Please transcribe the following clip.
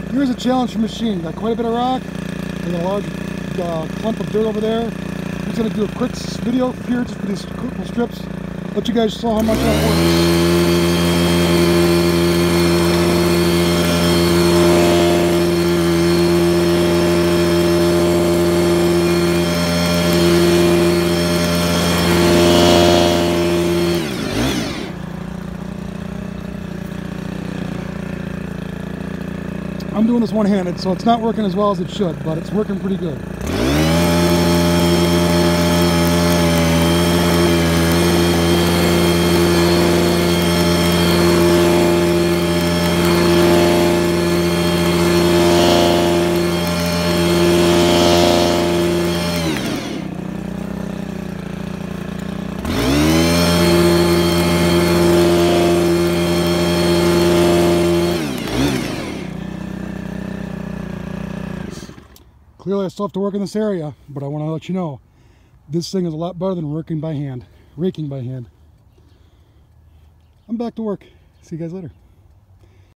Here's a challenge for machine. Got quite a bit of rock. We got a large clump of dirt over there. I'm just going to do a quick video here just for these couple strips. Let you guys saw how much that works. I'm doing this one-handed, so it's not working as well as it should, but it's working pretty good. Clearly I still have to work in this area, but I want to let you know, this thing is a lot better than raking by hand. I'm back to work. See you guys later.